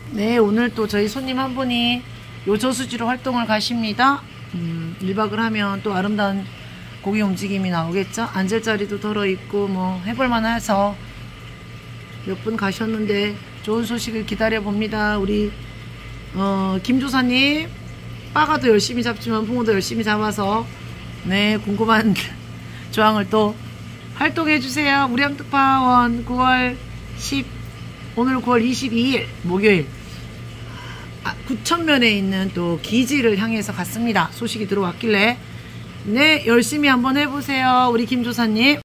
네, 오늘 또 저희 손님 한 분이 요저수지로 활동을 가십니다. 1박을 하면 또 아름다운 고기 움직임이 나오겠죠. 앉을 자리도 덜어 있고 뭐 해볼만 해서 몇 분 가셨는데 좋은 소식을 기다려 봅니다. 우리 김조사님, 빠가도 열심히 잡지만 붕어도 열심히 잡아서 네, 궁금한 조항을 또 활동해주세요. 우량특파원 9월 10, 오늘 9월 22일 목요일 9천면에 있는 또 기지를 향해서 갔습니다. 소식이 들어왔길래 네, 열심히 한번 해보세요. 우리 김조사님.